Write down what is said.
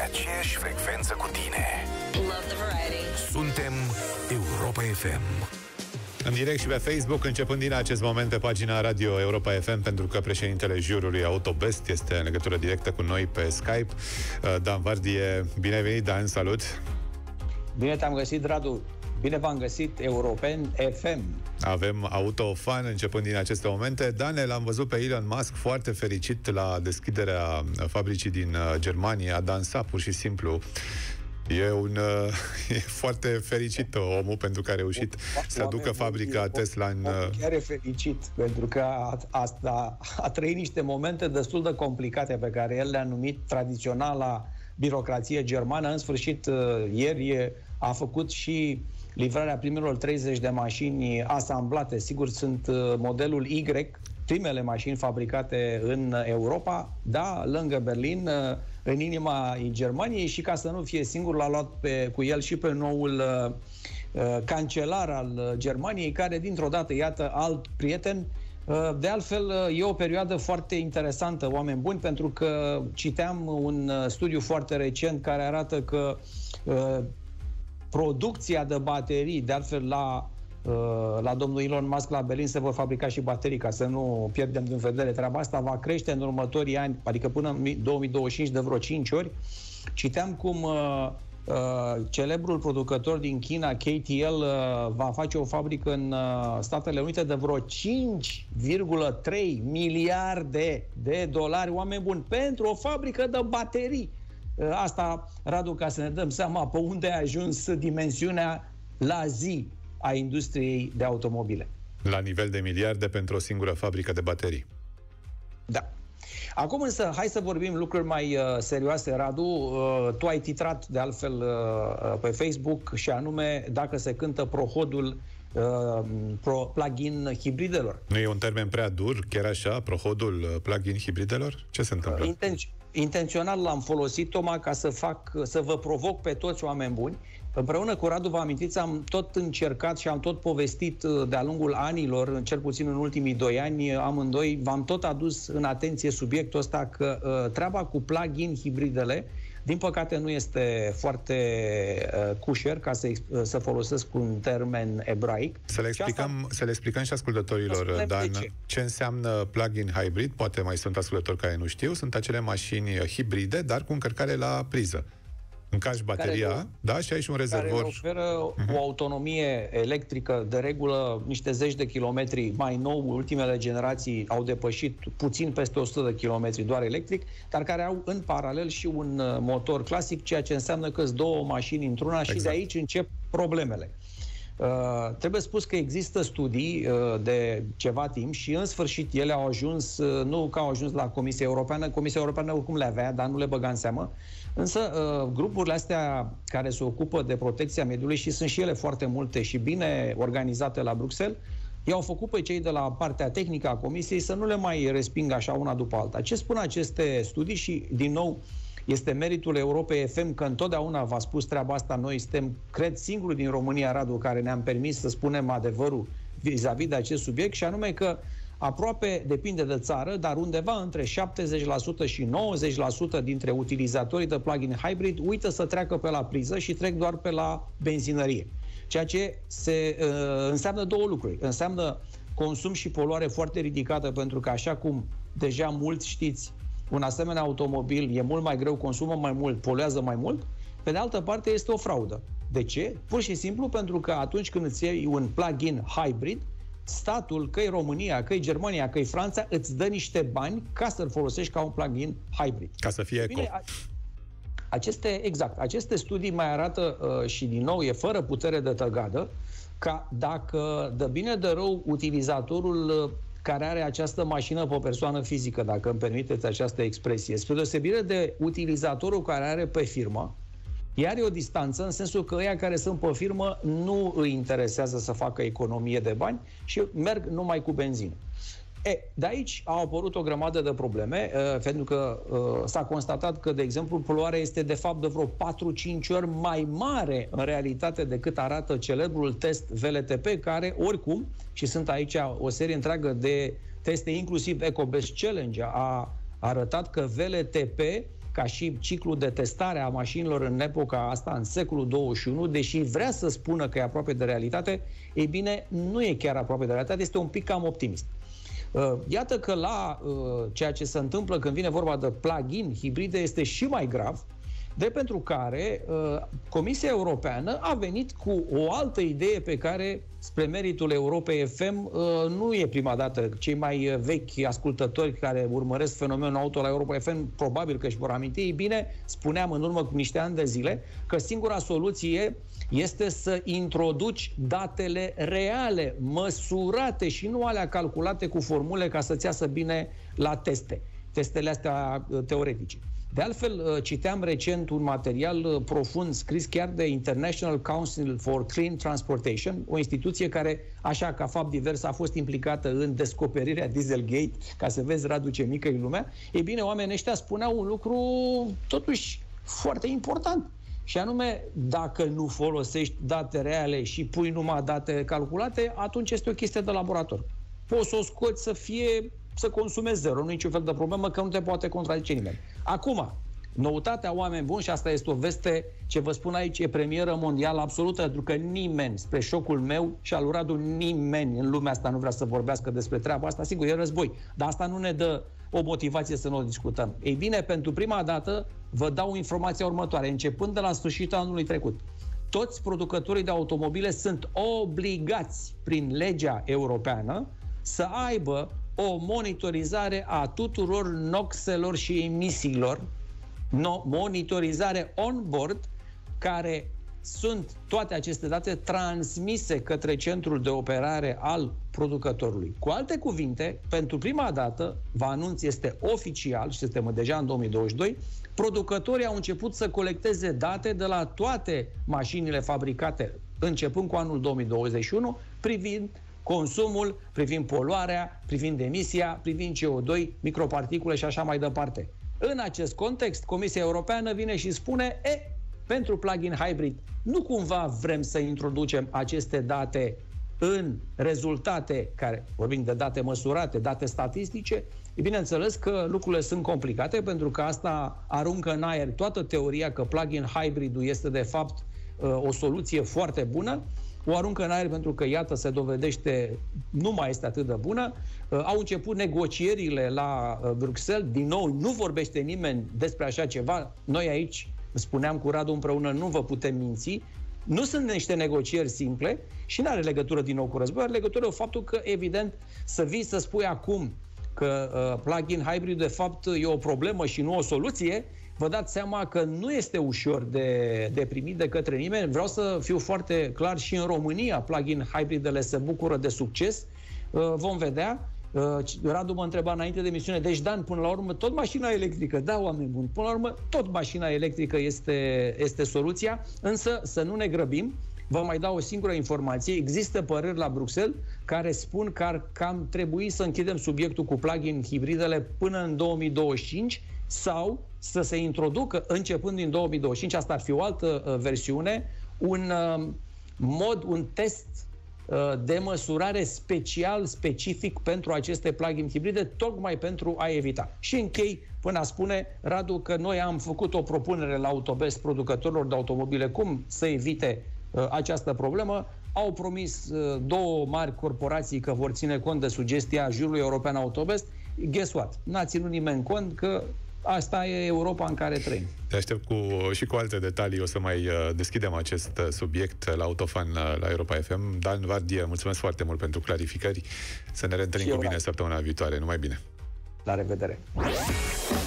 aceeași frecvență cu tine. Love the variety. Suntem Europa FM. În direct și pe Facebook, începând din acest moment pe pagina Radio Europa FM, pentru că președintele jurului Autobest este în legătură directă cu noi pe Skype. Dan Vardie, bine ai venit, Dan, salut! Bine te-am găsit, Radu! Bine v-am găsit, European FM! Avem Autofan începând din aceste momente. Dan, l-am văzut pe Elon Musk foarte fericit la deschiderea fabricii din Germania. A dansat pur și simplu. E foarte fericit omul pentru că a reușit să aducă fabrica Tesla în... Chiar e fericit, pentru că a trăit niște momente destul de complicate pe care el le-a numit tradiționala birocrație germană. În sfârșit, ieri a făcut și livrarea primelor 30 de mașini asamblate. Sigur, sunt modelul Y, primele mașini fabricate în Europa, da, lângă Berlin, în inima Germaniei, și ca să nu fie singur, l-a luat cu el și pe noul cancelar al Germaniei, care dintr-o dată, iată, alt prieten. De altfel, e o perioadă foarte interesantă, oameni buni, pentru că citeam un studiu foarte recent care arată că producția de baterii, de altfel la domnul Elon Musk la Berlin se vor fabrica și baterii, ca să nu pierdem din vedere treaba asta, va crește în următorii ani, adică până în 2025 de vreo 5 ori. Citeam cum celebrul producător din China, KTL, va face o fabrică în Statele Unite de vreo 5,3 miliarde de dolari, oameni buni, pentru o fabrică de baterii. Asta, Radu, ca să ne dăm seama pe unde a ajuns dimensiunea la zi a industriei de automobile. La nivel de miliarde pentru o singură fabrică de baterii. Da. Acum însă, hai să vorbim lucruri mai serioase, Radu. Tu ai titrat, de altfel, pe Facebook, și anume dacă se cântă prohodul plug-in hibridelor. Nu e un termen prea dur, chiar așa, prohodul plug-in hibridelor? Ce se întâmplă? Intențional l-am folosit, tocmai ca să vă provoc pe toți, oameni buni. Împreună cu Radu, vă amintiți, am tot încercat și am tot povestit de-a lungul anilor, cel puțin în ultimii 2 ani, amândoi, v-am tot adus în atenție subiectul ăsta, că treaba cu plug-in hibridele, din păcate, nu este foarte kosher, ca să folosesc un termen ebraic. Să le explicăm și ascultătorilor, Dan, ce înseamnă plug-in hybrid. Poate mai sunt ascultători care nu știu. Sunt acele mașini hibride, dar cu încărcare la priză. Încarci bateria, da, și ai și un rezervor. Care oferă o autonomie electrică, de regulă, niște zeci de kilometri. Mai nou, ultimele generații au depășit puțin peste 100 de kilometri doar electric, dar care au în paralel și un motor clasic, ceea ce înseamnă că sunt două mașini într-una. Exact. Și de aici încep problemele. Trebuie spus că există studii de ceva timp și în sfârșit ele au ajuns, nu că au ajuns la Comisia Europeană, Comisia Europeană oricum le avea, dar nu le băga în seamă, însă grupurile astea care se ocupă de protecția mediului, și sunt și ele foarte multe și bine organizate la Bruxelles, i-au făcut pe cei de la partea tehnică a Comisiei să nu le mai respingă așa una după alta. Ce spun aceste studii? Și din nou este meritul Europei FM, că întotdeauna v-a spus treaba asta. Noi suntem, cred, singurul din România, Radu, care ne-am permis să spunem adevărul vis-a-vis de acest subiect, și anume că aproape, depinde de țară, dar undeva între 70% și 90% dintre utilizatorii de plug-in hybrid uită să treacă pe la priză și trec doar pe la benzinărie. Ceea ce înseamnă două lucruri. Înseamnă consum și poluare foarte ridicată, pentru că, așa cum deja mulți știți, un asemenea automobil e mult mai greu, consumă mai mult, poluează mai mult. Pe de altă parte, este o fraudă. De ce? Pur și simplu pentru că atunci când îți iei un plug-in hybrid, statul, că e România, că e Germania, că e Franța, îți dă niște bani ca să-l folosești ca un plug-in hybrid. Ca să fie eco. Aceste studii mai arată, și din nou e fără putere de tăgadă, că dacă de bine de rău utilizatorul care are această mașină pe o persoană fizică, dacă îmi permiteți această expresie, spre deosebire de utilizatorul care are pe firmă, ea are o distanță, în sensul că ăia care sunt pe firmă nu îi interesează să facă economie de bani și merg numai cu benzină. De aici au apărut o grămadă de probleme, pentru că s-a constatat că, de exemplu, poluarea este de fapt de vreo 4-5 ori mai mare în realitate decât arată celebrul test VLTP, care oricum, și sunt aici o serie întreagă de teste, inclusiv EcoBest Challenge, a arătat că VLTP ca și ciclu de testare a mașinilor în epoca asta, în secolul 21, deși vrea să spună că e aproape de realitate, ei bine, nu e chiar aproape de realitate, este un pic cam optimist. Iată că la ceea ce se întâmplă când vine vorba de plug-in hibride este și mai grav, de pentru care Comisia Europeană a venit cu o altă idee pe care, spre meritul Europei FM, nu e prima dată. Cei mai vechi ascultători care urmăresc fenomenul auto la Europa FM probabil că își vor aminti. Ei bine, spuneam în urmă cu niște ani de zile că singura soluție este să introduci datele reale, măsurate și nu alea calculate cu formule ca să-ți iasă bine la testele astea teoretice. De altfel, citeam recent un material profund scris chiar de International Council for Clean Transportation, o instituție care, așa ca fapt divers, a fost implicată în descoperirea Dieselgate, ca să vezi, Radu, ce mică e lumea. Ei bine, oamenii ăștia spuneau un lucru totuși foarte important. Și anume, dacă nu folosești date reale și pui numai date calculate, atunci este o chestie de laborator. Poți să o scoți să consumezi zero, nu e niciun fel de problemă, că nu te poate contrazice nimeni. Acum, noutatea, oameni buni, și asta este o veste, ce vă spun aici, e premieră mondială absolută, pentru că nimeni, spre șocul meu și al lui Radu, nimeni în lumea asta nu vrea să vorbească despre treaba asta. Sigur, e război, dar asta nu ne dă o motivație să nu o discutăm. Ei bine, pentru prima dată, vă dau informația următoare. Începând de la sfârșitul anului trecut, toți producătorii de automobile sunt obligați prin legea europeană să aibă o monitorizare a tuturor noxelor și emisiilor, monitorizare on-board, care sunt toate aceste date transmise către centrul de operare al producătorului. Cu alte cuvinte, pentru prima dată, vă anunț, este oficial, și suntem deja în 2022, producătorii au început să colecteze date de la toate mașinile fabricate începând cu anul 2021, privind consumul, privind poluarea, privind emisia, privind CO2, microparticule și așa mai departe. În acest context, Comisia Europeană vine și spune, pentru plug-in hybrid, nu cumva vrem să introducem aceste date în rezultate, care, vorbim de date măsurate, date statistice, e bineînțeles că lucrurile sunt complicate, pentru că asta aruncă în aer toată teoria că plug-in hybrid-ul este de fapt o soluție foarte bună, o aruncă în aer pentru că, iată, se dovedește, nu mai este atât de bună. Au început negocierile la Bruxelles, din nou, nu vorbește nimeni despre așa ceva. Noi aici, spuneam cu Radu împreună, nu vă putem minți. Nu sunt niște negocieri simple și nu are legătură din nou cu război, are legătură cu faptul că, evident, să vii să spui acum că plug-in hybrid de fapt e o problemă și nu o soluție, vă dați seama că nu este ușor de primit de către nimeni. Vreau să fiu foarte clar, și în România plug-in hybridele se bucură de succes. Vom vedea. Radu mă întreba înainte de emisiune, deci Dan, până la urmă tot mașina electrică, da, oameni buni, până la urmă tot mașina electrică este soluția, însă să nu ne grăbim. Vă mai dau o singură informație. Există păreri la Bruxelles care spun că ar cam trebui să închidem subiectul cu plug-in hibridele până în 2025 sau să se introducă, începând din 2025, asta ar fi o altă versiune, un test de măsurare specific pentru aceste plug-in hibride, tocmai pentru a evita. Și închei până a spune, Radu, că noi am făcut o propunere la Autobest producătorilor de automobile cum să evite această problemă. Au promis două mari corporații că vor ține cont de sugestia jurului european Autobest. Guess what? N-a ținut nimeni cont că asta e Europa în care trăim. Te aștept și cu alte detalii. O să mai deschidem acest subiect la Autofan la Europa FM. Dan Vardie, mulțumesc foarte mult pentru clarificări. Să ne reîntâlnim cu bine săptămâna viitoare. Numai bine! La revedere!